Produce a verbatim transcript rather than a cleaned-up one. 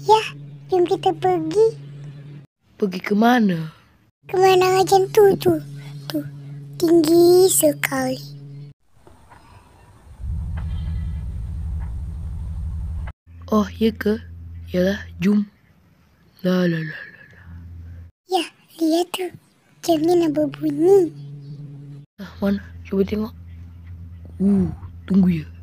Ya, jom kita pergi. Pergi kemana? Kemana aja tuh, tuh, tuh, tinggi sekali. Oh, iya ke? Yalah, jom. La la la la. Ya, lihat tuh, jamnya nak berbunyi. Ah, mana? Coba tengok. Uh, tunggu ya.